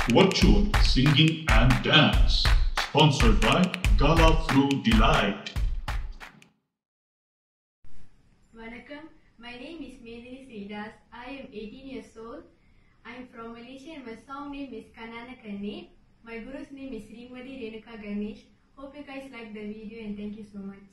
Virtual Singing and Dance, sponsored by Gala Fruit Delight. Vanakkam, my name is Medini Sridas. I am 18 years old. I am from Malaysia and my song name is Kanana Kanne. My guru's name is Srimati Renuka Ganesh. Hope you guys like the video and thank you so much.